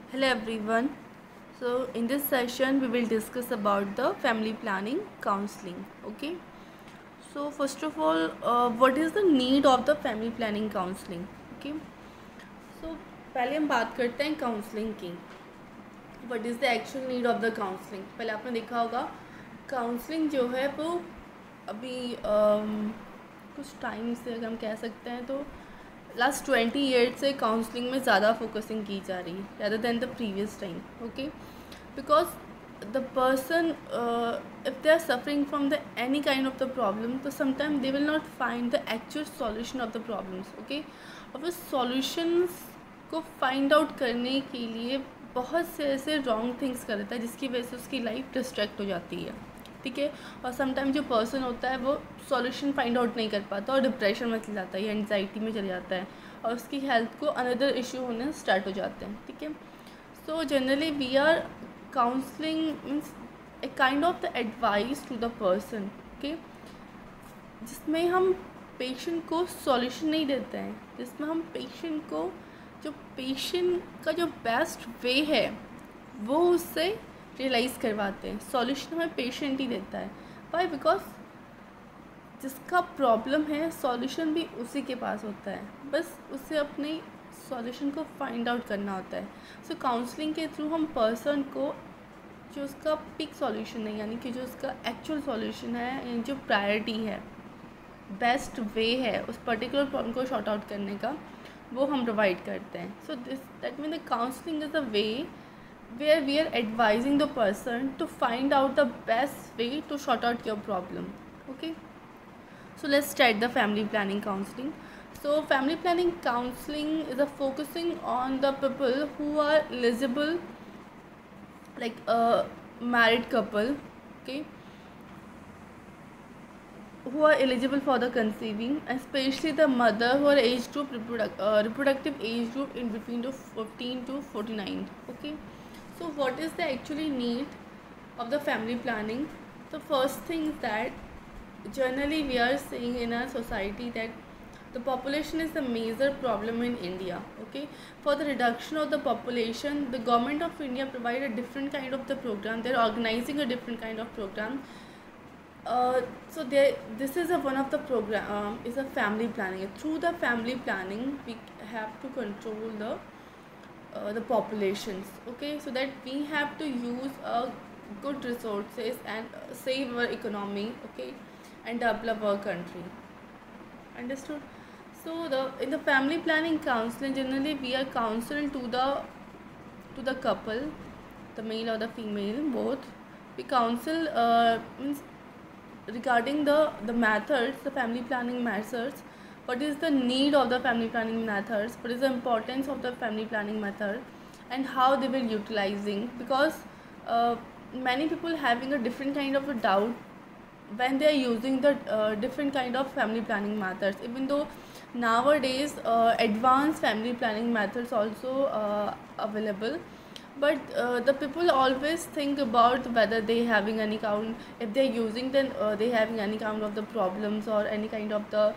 Hello everyone. So in this session we will discuss about the family planning counseling. Okay. So first of all, what is the need of the family planning counseling? Okay. So पहले हम बात करते हैं counselling की. What is the actual need of the counseling? पहले आपने देखा होगा काउंसलिंग जो है वो अभी कुछ टाइम से अगर हम कह सकते हैं तो लास्ट 20 ईयर्स से काउंसलिंग में ज़्यादा फोकसिंग की जा रही है rather than the previous time. Okay, because the person if they are suffering from the any kind of the problem, so sometimes they will not find the actual solution of the problems. Okay, और वो solutions को find out करने के लिए बहुत से ऐसे wrong things कर देता है जिसकी वजह से उसकी लाइफ डिस्ट्रैक्ट हो जाती है. ठीक है, और समटाइम जो पर्सन होता है वो सॉल्यूशन फाइंड आउट नहीं कर पाता और डिप्रेशन में चले जाता है या एंजाइटी में चले जाता है और उसकी हेल्थ को अनदर इशू होने स्टार्ट हो जाते हैं. ठीक है, so generally we are counselling means a kind of the advice to the person. Okay, जिसमें हम पेशेंट को सॉल्यूशन नहीं देते हैं, जिसमें हम पेशेंट को जो पेशेंट का जो बेस्ट वे है वो उससे रियलाइज़ करवाते हैं. सॉल्यूशन हमें पेशेंट ही देता है. वाई? बिकॉज जिसका प्रॉब्लम है सॉल्यूशन भी उसी के पास होता है, बस उसे अपने सॉल्यूशन को फाइंड आउट करना होता है. सो काउंसलिंग के थ्रू हम पर्सन को जो उसका पिक सॉल्यूशन है, यानी कि जो उसका एक्चुअल सॉल्यूशन है, जो प्रायोरिटी है, बेस्ट वे है उस पर्टिकुलर प्रॉब्लम को शॉर्ट आउट करने का, वो हम प्रोवाइड करते हैं. So this that mean the counselling is the way where we are advising the person to find out the best way to sort out your problem. Okay, so let's start the family planning counseling. So family planning counseling is a focusing on the people who are eligible, like a married couple, okay, who are eligible for the conceiving, especially the mother who are age group reproductive age group in between to 15 to 49. Okay, so what is the actually need of the family planning? The first thing is that generally we are seeing in our society that the population is the major problem in India. Okay, for the reduction of the population, the government of India provide a different kind of the program. They're organizing a different kind of program. So this is one of the program is a family planning. Through the family planning, we have to control the populations. Okay, so that we have to use good resources and save our economy. Okay, and develop our country. Understood? So in the family planning counseling, generally we are counseled to the couple, the male or the female, both. We counsel means regarding the methods, the family planning methods. What is the need of the family planning methods? What is the importance of the family planning method, and how they will utilizing? Because many people having a different kind of a doubt when they are using the different kind of family planning methods. Even though nowadays advanced family planning methods also available, but the people always think about whether they having any kind, if they are using, then they having any kind of the problems or any kind of the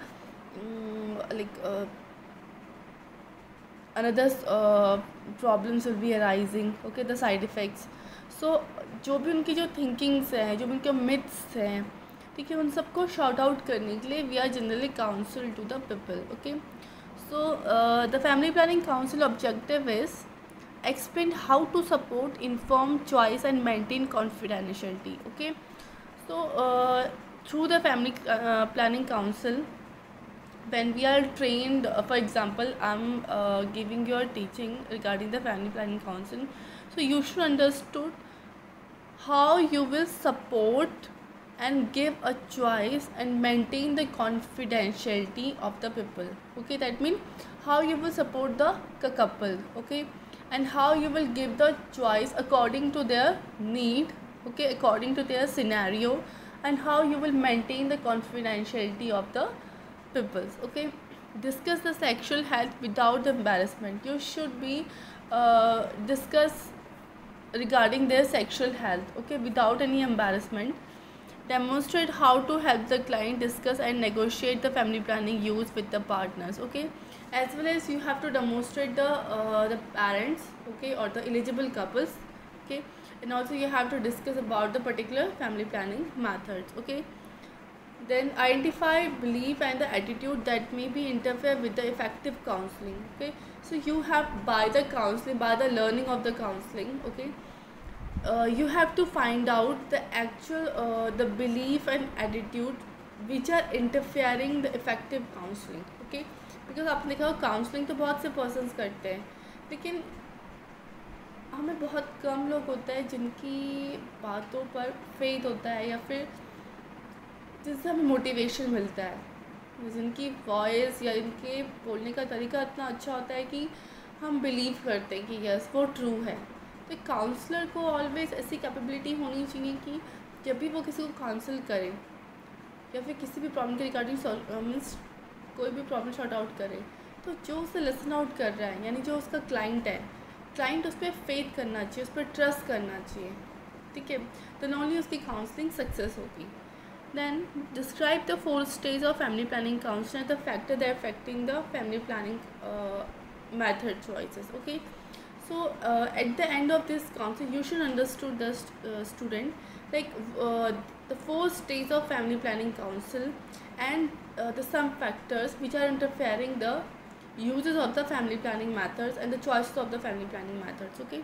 another problems will be arising. Okay, the side effects. So जो भी उनकी जो thinkings हैं, जो भी उनके myths हैं, ठीक है, उन सबको शॉर्ट आउट करने के लिए we are generally counsel to the people. Okay, so the family planning counsel objective is explain how to support informed choice and maintain confidentiality. Okay, so through the family planning council, when we are trained, for example I'm giving you a teaching regarding the family planning council, so you should understood how you will support and give a choice and maintain the confidentiality of the people. Okay, that means how you will support the couple. Okay, and how you will give the choice according to their need. Okay, according to their scenario, and how you will maintain the confidentiality of the peoples. Okay, discuss the sexual health without embarrassment. You should be discuss regarding their sexual health, okay, without any embarrassment. Demonstrate how to help the client discuss and negotiate the family planning use with the partners. Okay, as well as you have to demonstrate the parents, okay, or the eligible couples, okay, and also you have to discuss about the particular family planning methods, okay. Then identify belief and the attitude that may be interfere with the effective counseling, okay. So you have, by the counseling, by the learning of the counseling, okay, you have to find out the actual the belief and attitude which are interfering the effective counseling, okay. Because आपने देखा हो counselling तो बहुत से persons करते हैं, लेकिन हमें बहुत कम लोग होता है जिनकी बातों पर फेथ होता है या फिर जिससे हमें मोटिवेशन मिलता है, जिनकी वॉइस या इनके बोलने का तरीका इतना अच्छा होता है कि हम बिलीव करते हैं कि यस वो ट्रू है। तो एक काउंसलर को ऑलवेज ऐसी कैपेबिलिटी होनी चाहिए कि जब भी वो किसी को काउंसिल करे या फिर किसी भी प्रॉब्लम के रिगार्डिंग मीन्स कोई भी प्रॉब्लम शॉर्ट आउट करे, तो जो उसे लिसन आउट कर रहा है, यानी जो उसका क्लाइंट है, क्लाइंट उस पर फेथ करना चाहिए, उस पर ट्रस्ट करना चाहिए, ठीक है। तो नॉट ओनली उसकी काउंसलिंग सक्सेस होगी। Then describe the 4 stage of family planning counselling, the factor that affecting the family planning method choices, okay. So at the end of this concept, you should understood the student like the 4 stages of family planning council and the some factors which are interfering the uses of the family planning methods and the choices of the family planning methods, okay.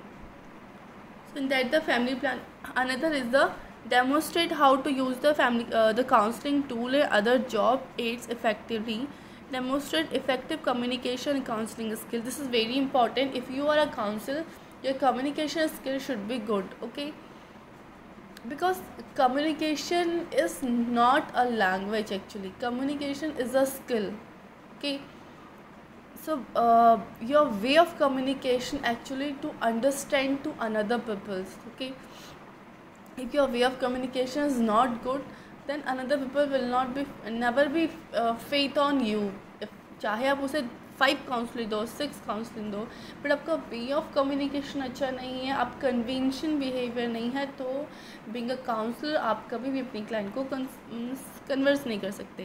So in that the family plan, another is the demonstrate how to use the family the counseling tool and other job aids effectively. Demonstrate effective communication and counseling skill. This is very important. If you are a counselor, your communication skill should be good, okay, because communication is not a language, actually communication is a skill, okay. So your way of communication actually to understand to another people's, okay. If your way of communication is not good, then another people will not be never be faith on you. if चाहे आप उसे 5 counselling दो, 6 counselling दो, but आपका way of communication अच्छा नहीं है, आप कन्विंशन बिहेवियर नहीं है, तो बीइंग अ काउंसलर आप कभी भी अपनी क्लाइंट को कन्विंस नहीं कर सकते,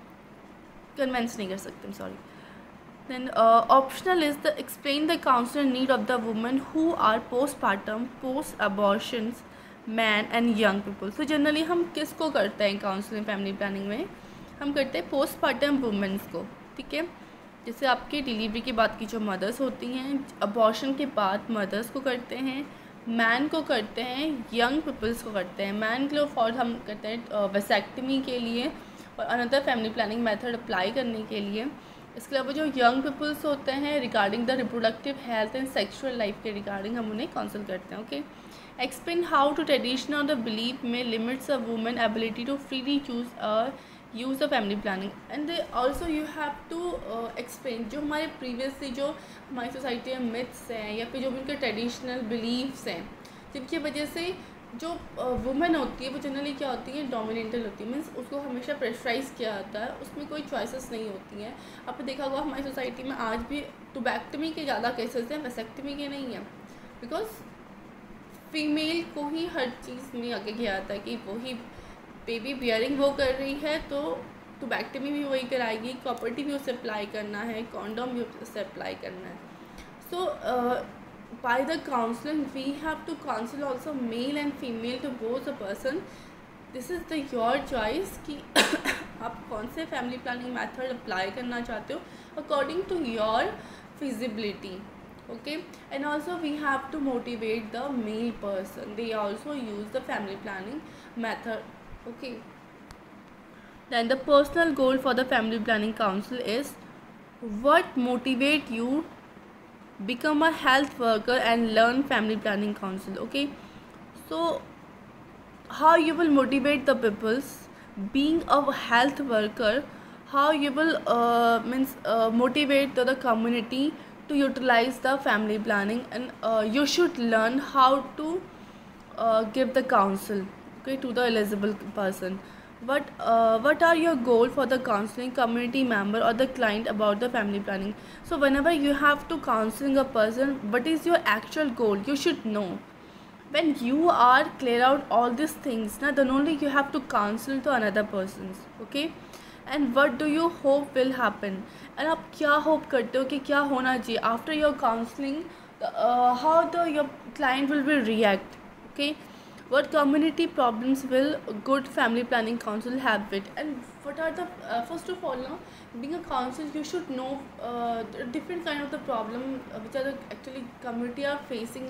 sorry. Then optional is the explain the counselor need of the women who are postpartum, post abortions, man and young people. तो जनरली हम किसको करते हैं काउंसलिंग फैमिली प्लानिंग में? हम करते हैं पोस्टपार्टम वुमेंस को, ठीक है। जैसे आपके डिलीवरी के बाद की जो मदर्स होती हैं, अबॉर्शन के बाद मदर्स को करते हैं, मैन को करते हैं, यंग पीपल्स को करते हैं। मैन के लिए फॉर हम करते हैं वेसेक्टमी के लिए और another family planning method apply करने के लिए। इसके अलावा जो यंग पीपल्स होते हैं regarding the reproductive health and sexual life के रिगार्डिंग हम उन्हें काउंसिल करते हैं, okay. Explain how to tradition or the belief may limits a woman ability to freely choose use the family planning, and they also you have to explain जो हमारे previously जो हमारी society में myths हैं या फिर जो उनके ट्रेडिशनल बिलीव्स हैं, जिनकी वजह से जो वुमेन होती है वो जनरली क्या होती है, डोमिनेंटल होती है, मीन्स उसको हमेशा प्रेशराइज किया जाता है, उसमें कोई चॉइसेस नहीं होती हैं। आपने देखा होगा हमारी सोसाइटी में आज भी टुबैक्टमी के ज़्यादा केसेस हैं, वेसेक्टमी के नहीं हैं, बिकॉज फीमेल को ही हर चीज़ में आगे किया जाता है कि वही बेबी बियरिंग वो कर रही है तो टुबैक्टमी भी वही कराएगी, प्रॉपर्टी भी उसे अप्लाई करना है, कॉन्डोम भी उसे अप्लाई करना है। सो by the counseling we have to counsel also male and female to both the person. This is the your choice कि आप कौन से family planning method apply करना चाहते हो according to your feasibility, okay. And also we have to motivate the male person, they also use the family planning method, okay. Then the personal goal for the family planning council is what motivate you become a health worker and learn family planning council, okay. So how you will motivate the peoples being a health worker, how you will motivate the community to utilize the family planning, and you should learn how to give the counsel, okay, to the eligible person. What are your goal for the counseling community member or the client about the family planning? So whenever you have to counseling a person, what is your actual goal, you should know. When you are clear out all these things now, then only you have to counsel to another persons, okay. And what do you hope will happen, and आप क्या hope करते हो कि क्या होना चाहिए after your counselling, how the your client will be react. Okay, what community problems will good family planning council have it, and what are the first of all now, being a council you should know the different kind of the problem which are the actually community are facing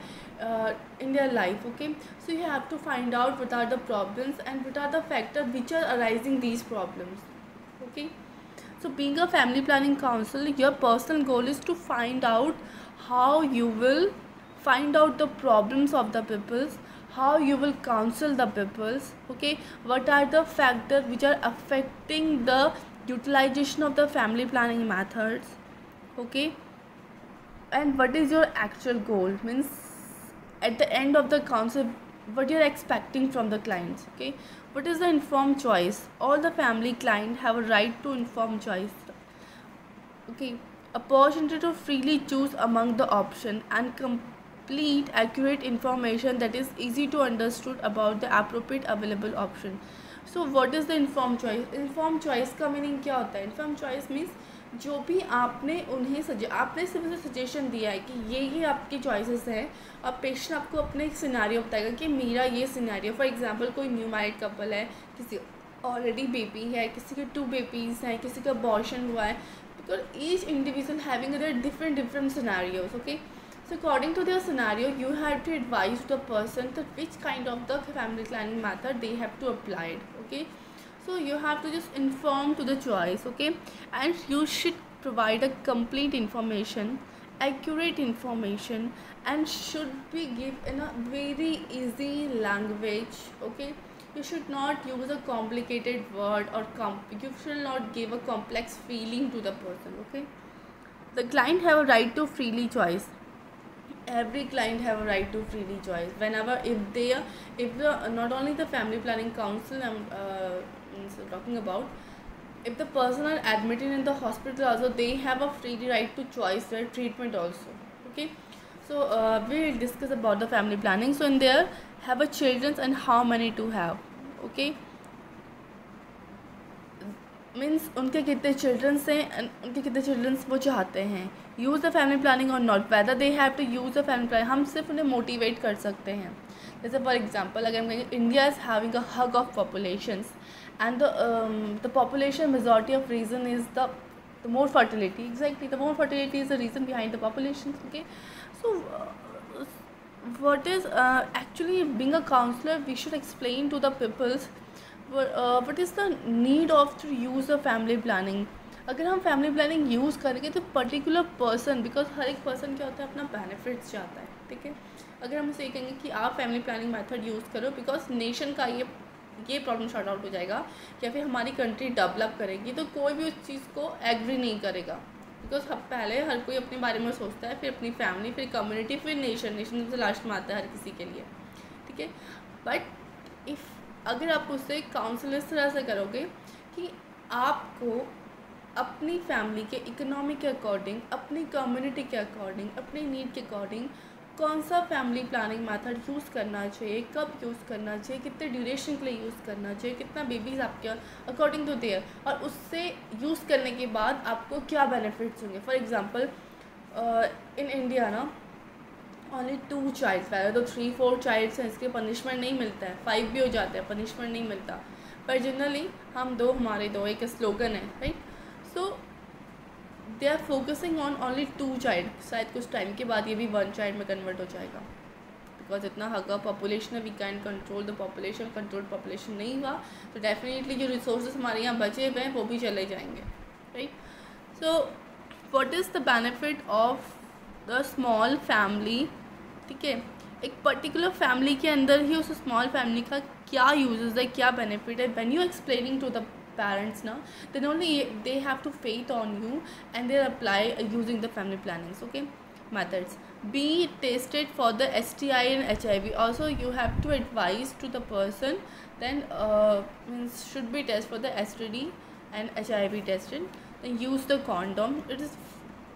in their life. Okay, so you have to find out what are the problems and what are the factors which are arising these problems. Okay, so being a family planning council, your personal goal is to find out how you will find out the problems of the peoples, how you will counsel the peoples. Okay, what are the factors which are affecting the utilization of the family planning methods. Okay, and what is your actual goal, means at the end of the council what you're expecting from the clients. Okay, what is the informed choice, all the family client have a right to informed choice. Okay, opportunity to freely choose among the option and complete accurate information that is easy to understood about the appropriate available option. So what is the informed choice? Informed choice का meaning क्या होता है? Informed choice means जो भी आपने उन्हें आपने सिर्फ उसे सजेशन दिया है कि ये आपकी चॉइसेस हैं, और पेशेंट आपको अपने एक सिनेरियो बताएगा कि मेरा ये सिनेरियो, फॉर एग्जांपल कोई न्यू मैरिड कपल है, किसी ऑलरेडी बेबी है, किसी के 2 बेबीज़ हैं, किसी का अबॉर्शन हुआ है, because each individual having their different scenarios. Okay, so according to their scenario you have to advise the person that which kind of the family planning method they have to apply it. Okay, so you have to just inform to the choice. Okay, and you should provide a complete information, accurate information, and should be give in a very easy language. Okay, you should not use a complicated word or you should not give a complex feeling to the person. Okay, the client have a right to freely choice. Every client have a right to freely choice whenever if the not only the family planning council I'm talking about, if the person are admitted in the hospital also, they have a free right to choice their treatment also. Okay, so we'll discuss about the family planning. So in there have a children and how many to have. Okay, means उनके कितने children's हैं, उनके कितने children's वो चाहते हैं, use the family planning और not, whether they have to use the family planning. हम सिर्फ उन्हें मोटिवेट कर सकते हैं. जैसे फॉर एग्जांपल अगर हम कहेंगे India is having a huge of populations and the population majority of reason is the more fertility. Exactly, the more fertility is the reason behind the population. Okay, so what is actually being a counselor, we should explain to the peoples what is the need of to use a family planning. अगर हम family planning use करेंगे तो particular person, because हर एक person क्या होता है अपना benefits चाहता है. ठीक है, अगर हम उसे कहेंगे कि आप फैमिली प्लानिंग मेथड यूज़ करो बिकॉज नेशन का ये प्रॉब्लम शॉर्ट आउट हो जाएगा, या फिर हमारी कंट्री डेवलप करेगी, तो कोई भी उस चीज़ को एग्री नहीं करेगा. बिकॉज पहले हर कोई अपने बारे में सोचता है, फिर अपनी फैमिली, फिर कम्युनिटी, फिर नेशन तो लास्ट में आता है हर किसी के लिए. ठीक है, बट इफ़ अगर आप उससे काउंसिल इस तरह से करोगे कि आपको अपनी फैमिली के इकोनॉमी के अकॉर्डिंग, अपनी कम्युनिटी के अकॉर्डिंग, अपनी नीड के अकॉर्डिंग कौन सा फैमिली प्लानिंग मेथड यूज़ करना चाहिए, कब यूज़ करना चाहिए, कितने ड्यूरेशन के लिए यूज़ करना चाहिए, कितना बेबीज़ आपके अकॉर्डिंग टू देयर, और उससे यूज़ करने के बाद आपको क्या बेनिफिट्स होंगे. फॉर एग्जांपल इन इंडिया ना ओनली 2 चाइल्ड, पहले तो 3-4 चाइल्ड्स हैं, इसके पनिशमेंट नहीं मिलता है, 5 भी हो जाते हैं, पनिशमेंट नहीं मिलता. पर जनरली हम 2 हमारे 2 एक स्लोगन है, right. So they are focusing on only 2 child. शायद कुछ टाइम के बाद ये भी 1 चाइल्ड में कन्वर्ट हो जाएगा, बिकॉज इतना हगा पॉपुलेशन है, we can control the population. Control population नहीं हुआ तो डेफिनेटली जो रिसोर्सेज हमारे यहाँ बचे हुए हैं वो भी चले जाएंगे, right. So what is the benefit of the small family. ठीक है, एक पर्टिकुलर फैमिली के अंदर ही उस स्मॉल फैमिली का क्या यूजेस है, क्या बेनिफिट है. When you explaining to the parents now, then only they have to faith on you and they apply using the family plannings. Okay, methods. Be tested for the STI and HIV. Also you have to advise to the person, then means should be test for the STD and HIV tested. Then use the condom. It is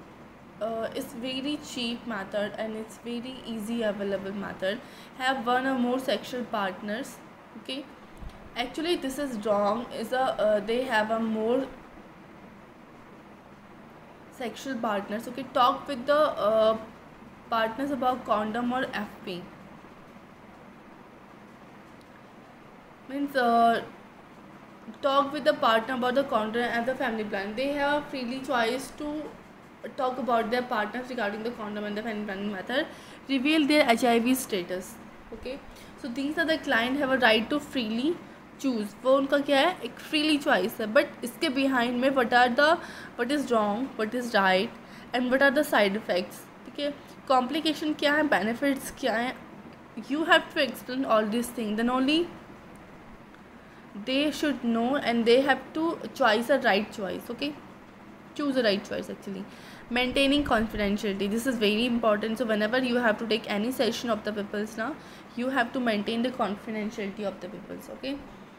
it's very cheap method and it's very easy available method. Have 1 or more sexual partners. Okay, Actually, this is wrong. Is a they have a more sexual partners. Okay, talk with the partners about condom or FP. Means talk with the partner about the condom and the family plan. They have freely choice to talk about their partners regarding the condom and the family planning method. Reveal their HIV status. Okay, so these are the client have a right to freely choose. वो उनका क्या है, एक freely choice है. But इसके behind में what is wrong, what is right and what are the side effects. ठीक है, कॉम्प्लिकेशन क्या है, बेनिफिट्स क्या है, you have to explain all this thing. Then only they should know and they have to choose a right choice. Okay, choose a right choice. Actually, maintaining confidentiality, this is very important. So whenever you have to take any session of the people's now, you have to maintain the confidentiality of the people's. Okay,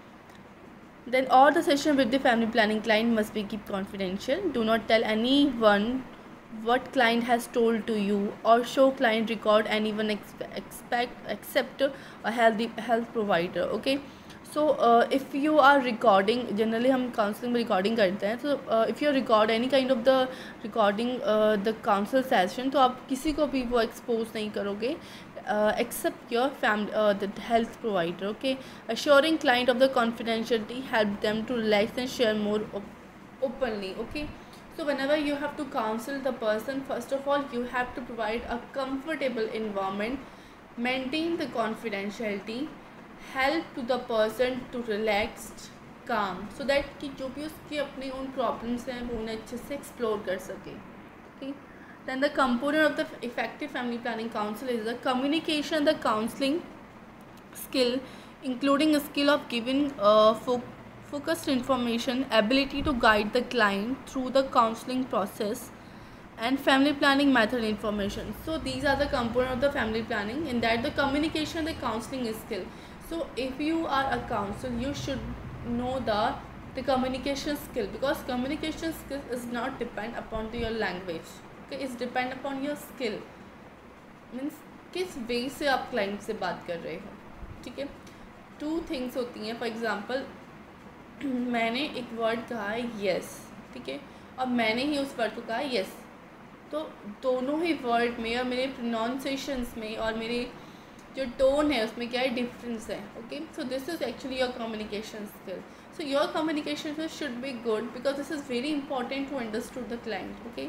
then all the session with the family planning client must be kept confidential. Do not tell anyone what client has told to you or show client record anyone except a health provider. Okay, so if you are recording, generally हम counselling में recording करते हैं. तो if you record any kind of the recording the counsel session, तो आप किसी को भी वो एक्सपोज नहीं करोगे except your family the health provider. Okay, assuring client of the confidentiality help them to relax and share more openly. Okay, so whenever you have to counsel the person, first of all you have to provide a comfortable environment, maintain the confidentiality, help to the person to relaxed calm, so that कि जो भी उसकी अपनी उन problems हैं वो उन्हें अच्छे से एक्सप्लोर कर सके. ठीक, then the component of the effective family planning counsel is the communication, the counselling skill including skill of giving focused information, ability to guide the client through the counseling process, and family planning method information. So these are the components of the family planning. In that, the communication, the counseling skill. So if you are a counselor, you should know the communication skill, because communication skill is not depend upon your language. Okay, it's depend upon your skill. Means किस वे से आप client से बात कर रहे हो. ठीक है, टू थिंग्स होती हैं. फॉर एग्जांपल, मैंने एक वर्ड कहा है येस, ठीक है, और मैंने ही उस वर्ड को कहा है येस. तो दोनों ही वर्ड में और मेरे प्रोनाउंसिएशंस में और मेरे जो टोन है उसमें क्या है, डिफरेंस है. Okay, so this is actually your communication skill. So your communication skill should be good, because this is very important to understood the client. Okay,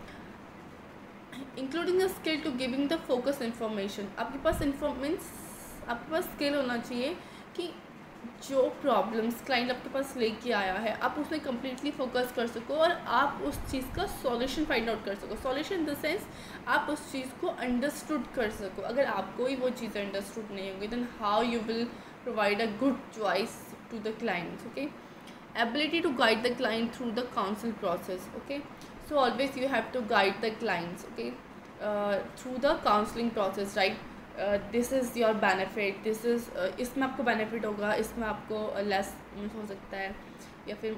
including the skill to giving the focus information. आपके पास आपके पास skill होना चाहिए कि जो problems client आपके पास लेके आया है आप उसमें कम्प्लीटली फोकस कर सको और आप उस चीज़ का सॉल्यूशन फाइंड आउट कर सको. सॉल्यूशन इन द सेंस आप उस चीज़ को अंडरस्टूड कर सको. अगर आपको ही वो चीज़ अंडरस्टूड नहीं होगी, then how you will provide a good choice to the clients. Okay, ability to guide the client through the counsel process. Okay, so always you have to guide the clients. Okay, through the counselling process, right. This is your benefit, this is इसमें आपको benefit होगा, इसमें आपको less हो सकता है या फिर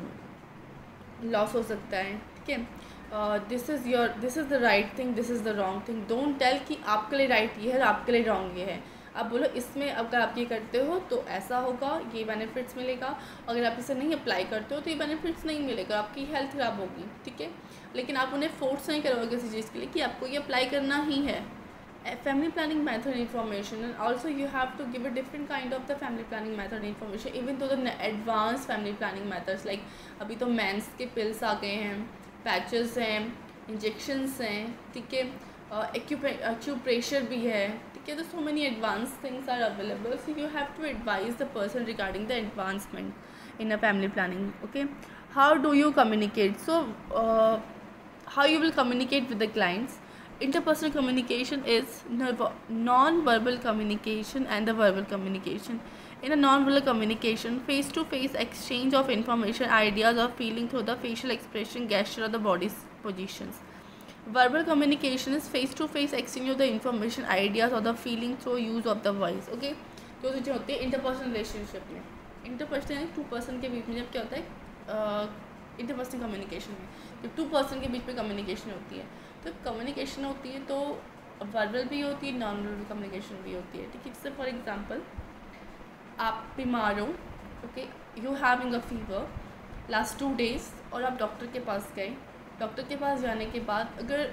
लॉस हो सकता है. ठीक है, this is the right thing, this is the wrong thing. Don't tell कि आपके लिए राइट ये है और आपके लिए रॉन्ग ये है. आप बोलो इसमें अगर आप ये करते हो तो ऐसा होगा, ये बेनिफिट्स मिलेगा, अगर आप इसे नहीं अप्लाई करते हो तो ये बेनिफिट्स नहीं मिलेगा, आपकी हेल्थ ख़राब होगी. ठीक है, लेकिन आप उन्हें फोर्स नहीं करोगे किसी चीज़ के लिए कि आपको ये अप्लाई करना ही है. Family planning method information, and also you have to give a different kind of the family planning method information, even though the advanced family planning methods like अभी तो मेंस के पिल्स आ गए हैं, पैचेस हैं, injections हैं. ठीक है, acupressure भी है. ठीक है, तो so many advanced things are available, so you have to advise the person regarding the advancement in a family planning. Okay, how do you communicate? So how you will communicate with the clients. Interpersonal communication is non-verbal communication and the verbal communication. In a non-verbal communication, face-to-face exchange of information, ideas or feeling through the facial expression, gesture or the body positions. Verbal communication is face-to-face exchange of the information, ideas or the feeling through use of the voice. Okay, तो जो होती है interpersonal relationship में, interpersonal to person के बीच में जब क्या होता है, इंटरपर्सनल कम्युनिकेशन में जब टू पर्सन के बीच में कम्युनिकेशन होती है, तो कम्युनिकेशन होती है तो वर्बल भी होती है, नॉन वर्बल कम्युनिकेशन भी होती है. ठीक है, जैसे फॉर एग्जांपल आप बीमार हो, okay, you having a fever last 2 days और आप डॉक्टर के पास गए। डॉक्टर के पास जाने के बाद अगर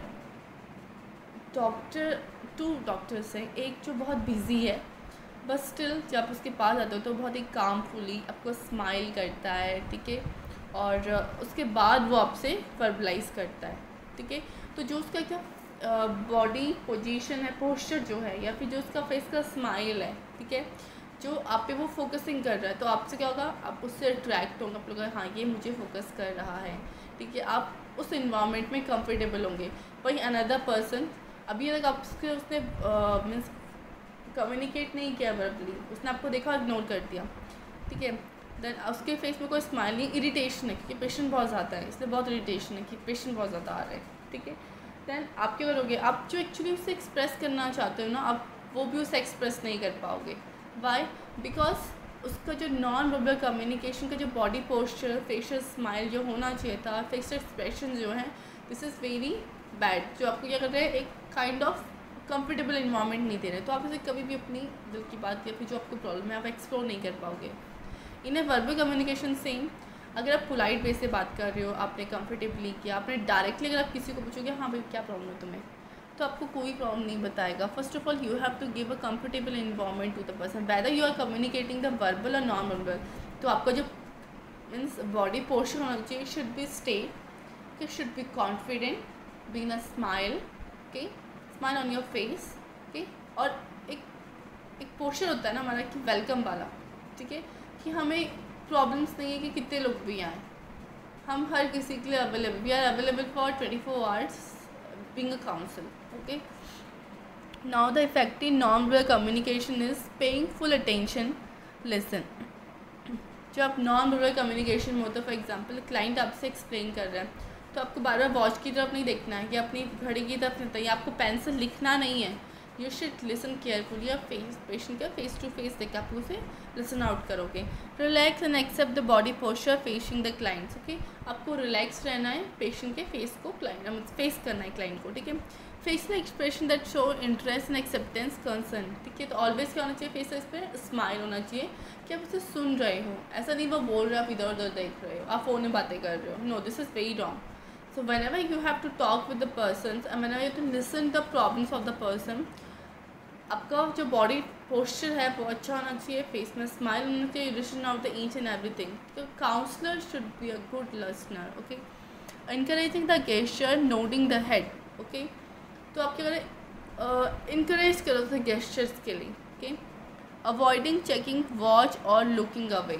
टू डॉक्टर्स हैं, एक जो बहुत बिजी है बस स्टिल जब आप उसके पास आते हो तो बहुत ही कामफुली आपको स्माइल करता है, ठीक है, और उसके बाद वो आपसे वर्बलाइज करता है, ठीक है। तो जो उसका क्या बॉडी पोजीशन है, पोस्चर जो है, या फिर जो उसका फेस का स्माइल है, ठीक है, जो आप पे वो फोकसिंग कर रहा है, तो आपसे क्या होगा, आप उससे अट्रैक्ट होंगे, आप लोग हाँ ये मुझे फोकस कर रहा है, ठीक है, आप उस इन्वायरमेंट में कंफर्टेबल होंगे। वही अनदर पर्सन अभी तक आपसे उसने मीन्स कम्युनिकेट नहीं किया वर्बली, उसने आपको देखा इग्नोर कर दिया, ठीक है, देन उसके फेस में कोई स्माइल नहीं, इरिटेशन है, क्योंकि पेशेंट बहुत ज़्यादा है, इसलिए बहुत इरिटेशन है कि पेशेंट बहुत ज़्यादा आ रहे हैं, ठीक है। देन आप क्या करोगे, आप जो एक्चुअली उससे एक्सप्रेस करना चाहते हो ना, आप वो भी उसे एक्सप्रेस नहीं कर पाओगे। वाई? बिकॉज उसका जो नॉन वर्बल कम्युनिकेशन का जो बॉडी पोस्चर, फेशियल स्माइल जो होना चाहिए था, फेशियल एक्सप्रेशन जो है, दिस इज़ वेरी बैड, जो आपको क्या कर रहे हैं, एक काइंड ऑफ कंफर्टेबल इन्वायरमेंट नहीं दे रहे, तो आप इसे कभी भी अपनी दिल की बात या फिर जो आपको प्रॉब्लम है आप एक्सप्लोर नहीं कर पाओगे। In a verbal communication same, अगर आप पोलाइट वे से बात कर रहे हो, आपने कंफर्टेबली किया, आपने डायरेक्टली अगर आप किसी को पूछोगे हाँ भाई क्या प्रॉब्लम है तुम्हें, तो आपको कोई प्रॉब्लम नहीं बताएगा। First of all you have to give a comfortable environment to the person, whether you are communicating the verbal और नॉन वर्बल, तो आपका जो मीन्स बॉडी पोस्चर होना चाहिए, should be stay, should be confident, be in a smile, okay, smile on your face, okay, और एक posture होता है ना हमारा कि वेलकम वाला, ठीक है, कि हमें प्रॉब्लम्स नहीं है कि कितने लोग भी आएँ, हम हर किसी के लिए available, we are available for 24 hours being a counsel, okay. Now the effective non-verbal communication is paying full attention, listen. जो आप नॉन वर्बल कम्युनिकेशन में होता है, फॉर एग्जांपल क्लाइंट आपसे एक्सप्लेन कर रहा है, तो आपको बार बार वॉच की तरफ नहीं देखना है, या अपनी घड़ी की तरफ नहीं, या आपको पेन से लिखना नहीं है, यू शुड लिसन केयरफुली, या फेस पेशेंट का फेस टू फेस देख के आप उसे लिसन आउट करोगे। Relax and accept the body posture facing the clients, okay, आपको रिलैक्स रहना है, पेशेंट के फेस को क्लाइंट फेस करना है क्लाइंट को, ठीक है। Facial expression that show interest and acceptance concern, ठीक है, तो ऑलवेज क्या होना चाहिए, फेस पे स्माइल होना चाहिए कि आप उसे सुन रहे हो, ऐसा नहीं वो बोल रहे हो आप इधर उधर देख रहे हो, आप फ़ोन में बातें कर रहे हो, no, this is very wrong. So whenever you have to talk with the persons and whenever you have to listen the problems of the person, आपका जो बॉडी पोस्चर है वो अच्छा होना चाहिए, फेस में स्माइल होना चाहिए, listen out the each and everything. तो counsellor should be a good listener, okay. Encouraging the gesture, nodding the head, okay, तो आप क्या करें, इनकरेज करो द गेस्चर्स के लिए, ओके। अवॉइडिंग चेकिंग वॉच और looking away,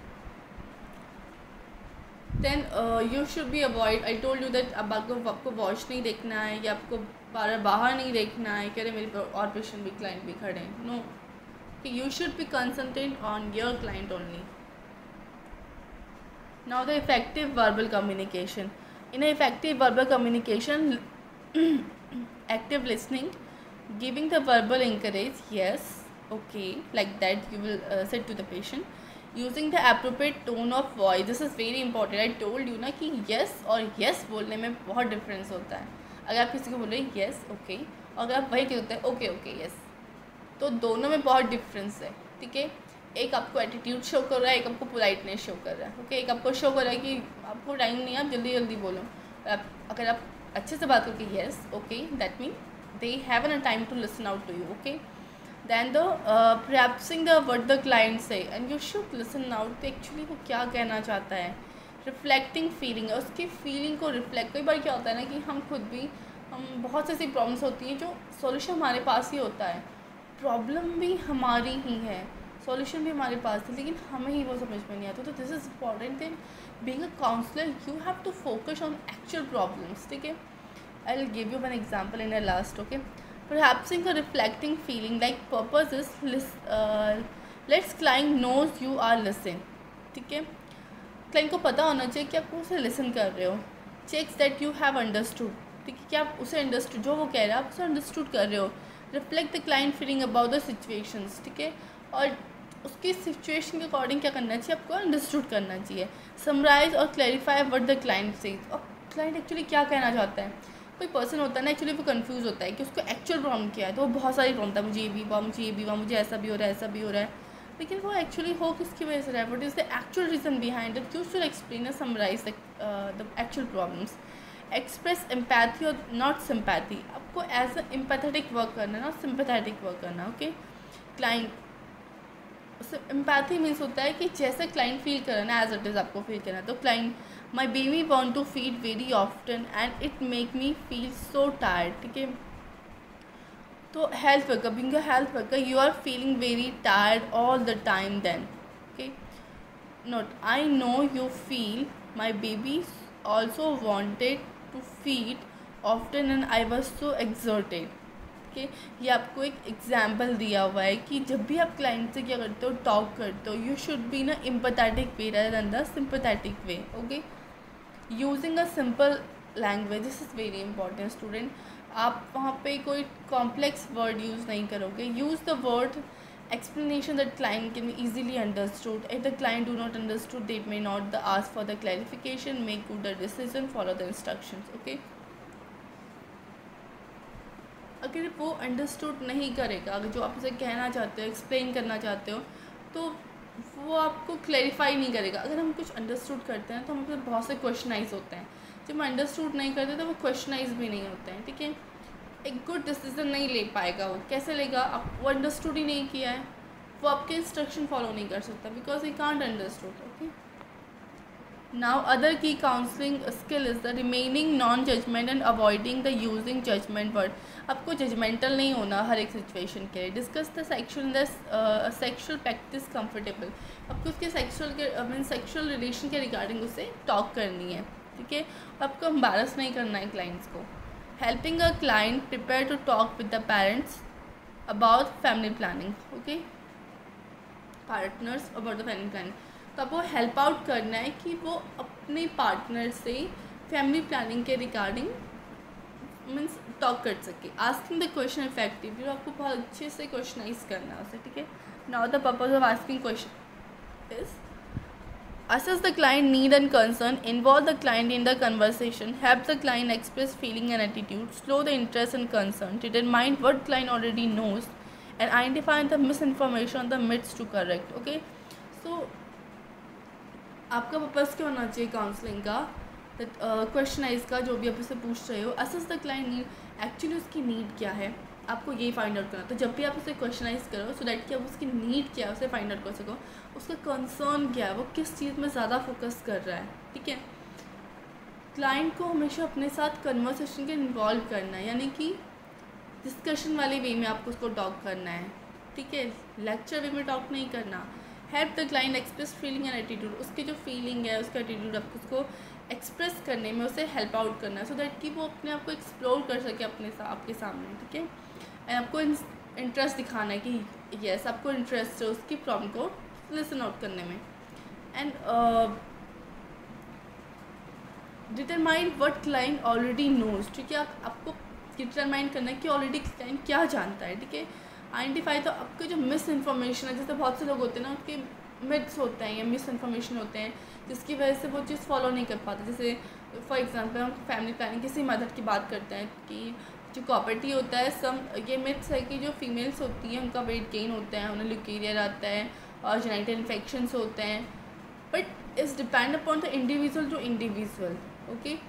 then you should be avoid, I told you that अब आपको वॉच नहीं देखना है, या आपको बाहर नहीं देखना है, कह रहे मेरे और पेशेंट भी क्लाइंट भी खड़े हैं, no, you should be concentrate on your client only. Now the effective verbal communication, in effective verbal communication, active listening, giving the verbal encourage, yes, okay, like that you will say to the patient, using the appropriate tone of voice, this is very important. I told you ना कि yes और yes बोलने में बहुत difference होता है। अगर आप किसी को बोल रहे हैं येस ओके, और अगर आप वही कहते हैं ओके ओके येस, तो दोनों में बहुत डिफरेंस है, ठीक है। एक आपको एटीट्यूड शो कर रहा है, एक आपको पोलाइटनेस शो कर रहा है, ओके। एक आपको शो कर रहा है कि आपको टाइम नहीं है, आप जल्दी जल्दी बोलो। अगर आप अच्छे से बात करके yes okay, that mean they have an time to listen out to you, okay. Then the perhaps what the client say and you should listen out तो एक्चुअली वो क्या कहना चाहता है। रिफ्लेक्टिंग फीलिंग, उसकी फीलिंग को रिफ्लेक्ट, कई बार क्या होता है ना कि हम खुद भी, हम बहुत सी ऐसी प्रॉब्लम्स होती हैं जो सॉल्यूशन हमारे पास ही होता है, प्रॉब्लम भी हमारी ही है, सॉल्यूशन भी हमारे पास है, लेकिन हमें ही वो समझ में नहीं आता। तो this is important in being a counsellor, you have to focus on actual problems, ठीक है। I will give you one example in a last, okay. Perhaps a reflecting feeling like purpose is let's client knows you are listening, ठीक है। Client को पता होना चाहिए कि आप उसे लिसन कर रहे हो। Checks that you have understood, ठीक है, कि आप उसे अंडरस्टूड, जो वो कह रहा है आप उसे अंडरस्टूड कर रहे हो। Reflect the client feeling about the situations, ठीक है, और उसकी सिचुएशन के अकॉर्डिंग क्या करना चाहिए, आपको अंडरस्टूड करना चाहिए। समराइज और clarify what the client says, और क्लाइंट एक्चुअली क्या कहना चाहता है। कोई पर्सन होता है ना, एक्चुअली वो कंफ्यूज होता है कि उसको एक्चुअल प्रॉब्लम क्या है, तो वो बहुत सारी प्रॉब्लम था, मुझे ये भी हुआ, मुझे ये भी हुआ, मुझे ऐसा भी हो रहा है, ऐसा भी हो रहा है, लेकिन वो एक्चुअली हो किसकी वजह से रहा है, what is the actual reason behind it, you should explain summarise the actual problems, express empathy और नॉट सिंपैथी। आपको एज अ एम्पैथेटिक वर्क करना है, नॉट सिंपैथेटिक वर्क करना। ओके, क्लाइंट एम्पैथी मीन्स होता है कि जैसे क्लाइंट फील कर रहा है ना, एज इट इज़ आपको फील करना है। तो client, my baby want to feed very often and it make me feel so tired. ठीक है, तो health worker, being a health worker, you are feeling very tired all the time then. Okay, note, I know you feel, my baby also wanted to feed often and I was so exerted. Okay, ये आपको एक example दिया हुआ है कि जब भी आप क्लाइंट से क्या करते हो, टॉक करते हो, you should be in a empathetic way rather than the sympathetic way. Okay, using a simple language, this is very important student. आप वहाँ पे कोई कॉम्प्लेक्स वर्ड यूज़ नहीं करोगे। Use the word explanation that client can be easily understood. If the client do not understood, they may not ask for the clarification, make good decision, follow the instructions. Okay, अगर वो understood नहीं करेगा, अगर जो आप उसे कहना चाहते हो, एक्सप्लेन करना चाहते हो, तो वो आपको क्लैरिफाई नहीं करेगा। अगर हम कुछ अंडरस्टूड करते हैं तो हम पर बहुत से क्वेश्चनाइज होते हैं, जब हम अंडरस्टूड नहीं करते तो वो क्वेश्चनाइज भी नहीं होते हैं। ठीक है, एक गुड डिसीजन नहीं ले पाएगा। वो कैसे लेगा, आप वो अंडरस्टूड ही नहीं किया है, वो आपके इंस्ट्रक्शन फॉलो नहीं कर सकता, because he can't understood. Okay, now other की counselling skill is the remaining non judgement and avoiding the using judgement word. आपको जजमेंटल नहीं होना हर एक सिचुएशन के लिए। Discuss the sexual practice comfortable, आपको उसके सेक्शुअल रिलेशन के रिगार्डिंग उससे टॉक करनी है। ठीक है, आपको एम्बैरस नहीं करना है क्लाइंट्स को। Helping a client prepare to talk with the parents about family planning. Okay, partners about the family planning, तो आपको हेल्प आउट करना है कि वो अपने पार्टनर से फैमिली प्लानिंग के रिगार्डिंग मीन्स टॉक कर सके। आस्किंग द क्वेश्चन इफेक्टिवली, आपको बहुत अच्छे से क्वेश्चनाइज करना है उसे। ठीक है, now the purpose of asking question is assess the client need and concern, involve the client in the conversation, help the client express feeling and attitude, slow the interest and concern, determine what client already knows and identify the misinformation or the myths to correct. Okay, so आपका purpose क्या होना चाहिए counselling का, क्वेश्चनाइज का, जो भी आप उससे पूछ रहे हो। Assess the client need, actually उसकी नीड क्या है, आपको ये फाइंड आउट करना। तो जब भी आप उसे क्वेश्चनाइज करो, सो दैट कि आप उसकी नीड क्या है उसे फाइंड आउट कर सको, उसका कंसर्न क्या है, वो किस चीज़ में ज़्यादा फोकस कर रहा है। ठीक है, क्लाइंट को हमेशा अपने साथ कन्वर्सेशन के इन्वॉल्व करना है, यानी कि डिस्कशन वाले वे में आपको उसको टॉक करना है। ठीक है, लेक्चर वे में टॉक नहीं करना। Help the client express feeling and attitude, उसकी जो फीलिंग है, उसका एटीट्यूड, आपको उसको एक्सप्रेस करने में उसे हेल्प आउट करना है, सो दैट कि वो अपने आप को एक्सप्लोर कर सके आपके सामने। ठीक है, एंड आपको इंटरेस्ट दिखाना है कि येस आपको इंटरेस्ट है उसकी प्रॉब्लम को लिसन आउट करने में। And determine what client already knows. ठीक है, आपको डिटरमाइन करना है कि ऑलरेडी क्लाइंट क्या जानता है। ठीक है, आइडेंटिफाई, तो आपके जो मिस इन्फॉर्मेशन है, जैसे बहुत से लोग होते हैं ना, उनके मिथ्स होते हैं या मिस इन्फॉर्मेशन होते हैं, जिसकी वजह से वो चीज़ फॉलो नहीं कर पाते। जैसे फॉर एग्जांपल हम फैमिली प्लानिंग किसी मेथड की बात करते हैं कि जो कॉपर्टी होता है, ये मिथ्स है कि जो फीमेल्स होती हैं उनका वेट गेन होता है, उन्हें ल्यूकेरिया आता है और जेनेटिक इन्फेक्शंस होते हैं, but it's depend upon the individual to individual. Okay,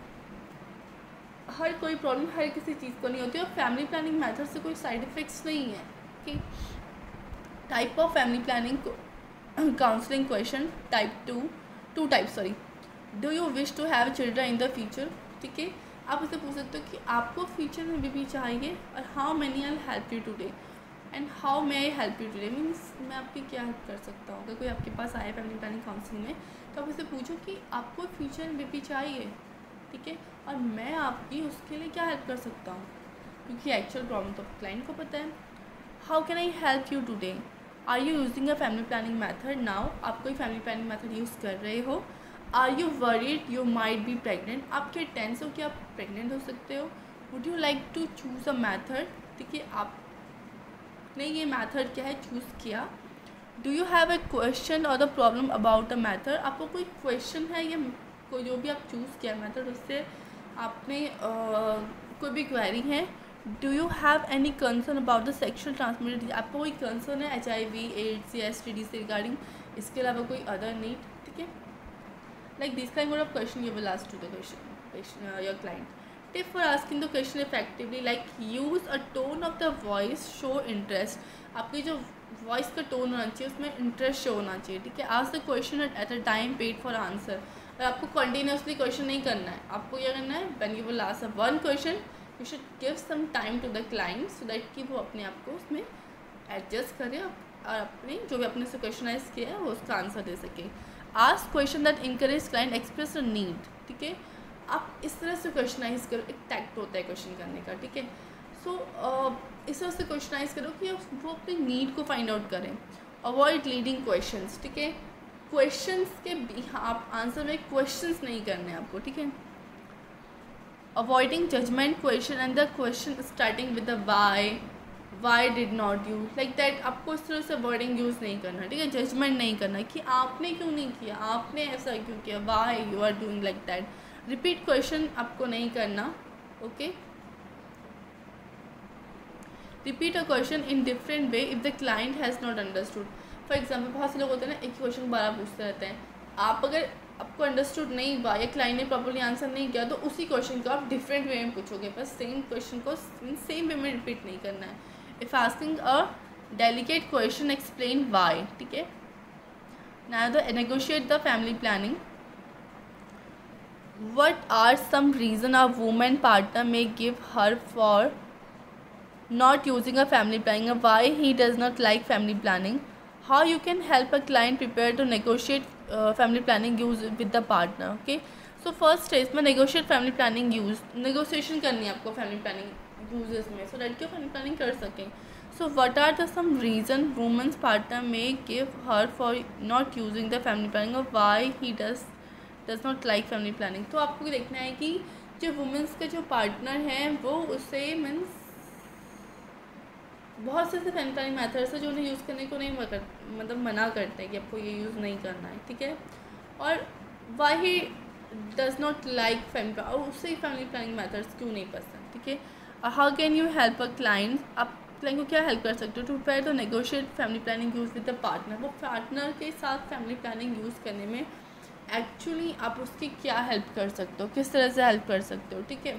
हर कोई प्रॉब्लम हर किसी चीज़ को नहीं होती, और फैमिली प्लानिंग मेथड से कोई साइड इफ़ेक्ट्स नहीं है। Okay, type of family planning counselling question, two types sorry. Do you wish to have children in the future. ठीक है, आप उसे पूछ सकते हो कि आपको फ्यूचर में बेबी चाहिए, और how many I help you today and how may I help you today, means मैं आपकी क्या हेल्प कर सकता हूँ। अगर कोई आपके पास आए फैमिली प्लानिंग काउंसलिंग में, तो आप उसे पूछो कि आपको फ्यूचर में बेबी चाहिए। ठीक है, और मैं आपकी उसके लिए क्या हेल्प कर सकता हूँ, क्योंकि एक्चुअल प्रॉब्लम तो क्लाइंट को पता है। How can I help you today, are you using a family planning method now, आप कोई फैमिली प्लानिंग मैथड यूज़ कर रहे हो। Are you worried you might be pregnant, आपके टेंस हो कि आप प्रेगनेंट हो सकते हो। Would you like to choose a method, ठीक है, आपने ये मैथड क्या है चूज़ किया। Do you have a question और the problem about the method, आपको कोई क्वेश्चन है या कोई जो भी आप चूज़ किया मैथड, उससे आपने कोई भी क्वेरी है। Do you have any concern about the sexual transmitted, आपको कोई कंसर्न है HIV AIDS या STD से रिगार्डिंग, इसके अलावा कोई अदर नीड, ठीक है. Like this kind of question you will ask to the question your client. Tip for asking the question effectively, like use a tone of the voice show interest, आपकी जो voice का tone होना चाहिए उसमें interest show होना चाहिए, ठीक है. Ask the question at a time paid for answer, और आपको कंटिन्यूसली क्वेश्चन नहीं करना है, आपको क्या करना है, when you will ask one question you should give some time to the client so that कि वो अपने आप को उसमें एडजस्ट करे और अपने जो भी अपने से क्वेश्चनाइज किया है वो उसका आंसर दे सके. Ask question that encourage client express a need, ठीक है. आप इस तरह से क्वेश्चनाइज करो, एक टैक्ट होता है क्वेश्चन करने का, ठीक है. सो इस तरह से क्वेश्चनाइज करो कि वो अपनी नीड को फाइंड आउट करें. अवॉइड लीडिंग क्वेश्चंस, ठीक है. क्वेश्चंस के आप आंसर में क्वेश्चंस नहीं करने आपको, ठीक है. Avoiding judgement question and the question starting with the why did not you, like that आपको इस तरह से वर्डिंग यूज़ नहीं करना, ठीक है. जजमेंट नहीं करना कि आपने क्यों नहीं किया, आपने ऐसा क्यों किया, why you are doing like that. Repeat question आपको नहीं करना, okay. Repeat a question in different way if the client has not understood. For example बहुत से लोग होते हैं ना, एक ही क्वेश्चन बार पूछते रहते हैं. आप अगर आपको अंडरस्टूड नहीं हुआ या क्लाइंट ने प्रॉपर्ली आंसर नहीं किया तो उसी क्वेश्चन को आप डिफरेंट वे में पूछोगे, बस सेम क्वेश्चन को सेम वे में रिपीट नहीं करना है. If asking a delicate question explain why, ठीक है. Now the negotiate the family planning. What are some reason a woman partner may give her for not using a family planning, or why he does not like family planning? How you can help a client prepare to negotiate family planning use with the partner, okay. So first है इसमें negotiate family planning use, negotiation करनी है आपको family planning uses में, so that कि family planning कर सकें. So what are the some reason woman's partner may give her for not using the family planning, or why he does not like family planning. तो आपको देखना है कि जो वुमेंस का जो पार्टनर है वो उसे मीन्स बहुत से ऐसे फैमिली प्लानिंग मैथड्स है जो उन्हें यूज़ करने को नहीं मतलब मना करते हैं कि आपको ये यूज़ नहीं करना है, ठीक है. और why he does not like family planning, और उससे फैमिली प्लानिंग मैथड्स क्यों नहीं पसंद, ठीक है. How can you help a client, आप क्लाइंट को क्या हेल्प कर सकते हो to prepare to negotiate family planning use with the partner. वो पार्टनर के साथ फैमिली प्लानिंग यूज़ करने में एक्चुअली आप उसकी क्या हेल्प कर सकते हो, किस तरह से हेल्प कर सकते हो, ठीक है.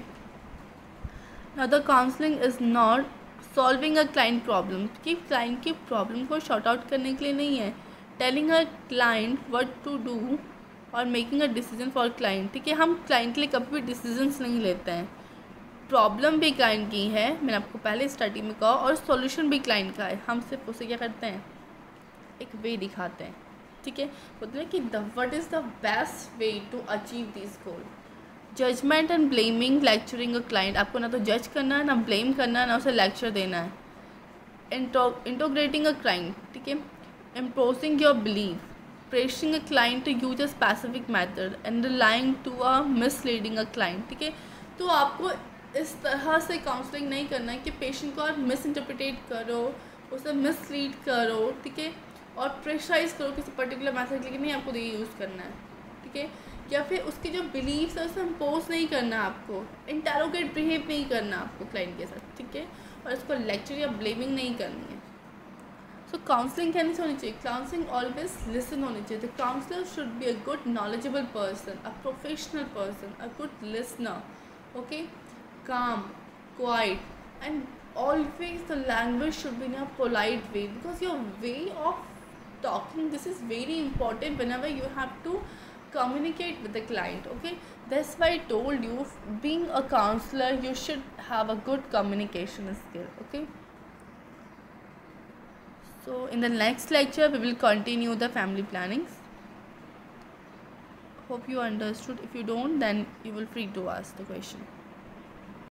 Now the counselling is not solving a client problem, कि क्लाइंट की प्रॉब्लम को शॉर्ट आउट करने के लिए नहीं है. Telling a client what to do और making a decision for client, ठीक है. हम क्लाइंट के लिए कभी भी डिसीजंस नहीं लेते हैं. प्रॉब्लम भी क्लाइंट की है, मैंने आपको पहले स्टार्टिंग में कहा, और सॉल्यूशन भी क्लाइंट का है. हम सिर्फ उसे क्या करते हैं, एक वे दिखाते हैं, ठीक है. बोलते हैं कि what is the best way to achieve this goal. Judgement and blaming lecturing a client, आपको ना तो जज करना है, ना ब्लेम करना है, ना उसे लेक्चर देना है. इंटोग्रेटिंग अ क्लाइंट, ठीक है. Imposing your believe, pressuring a client to use a specific method and relying to a misleading a client, ठीक है. तो आपको इस तरह से काउंसलिंग नहीं करना है कि पेशेंट को आप मिस इंटरप्रिटेट करो, उसे मिसलीड करो, ठीक है, और प्रेशराइज करो किसी पर्टिकुलर मैथड के लिए नहीं आपको ये यूज़ करना है, ठीक है. या फिर उसके जो बिलीव्स है उसे इम्पोज नहीं करना है आपको, इंटेरोगेट बिहेव नहीं करना आपको क्लाइंट के साथ, ठीक है. और उसको लेक्चर या ब्लेमिंग नहीं करनी है. सो काउंसलिंग कहने से होनी चाहिए, काउंसलिंग ऑलवेज लिसन होनी चाहिए. The counsellor should be a good knowledgeable person, a professional person, a good listener, okay, calm, quiet, and always the language should be in a polite way, because your way of talking, this is very important whenever you have to communicate with the client, okay. That's why I told you, being a counselor you should have a good communication skill, okay. So in the next lecture we will continue the family plannings. Hope you understood. If you don't, then you will free to ask the question.